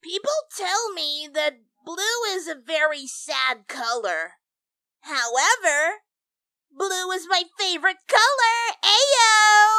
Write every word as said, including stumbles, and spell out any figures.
People tell me that blue is a very sad color. However, blue is my favorite color. Ayo!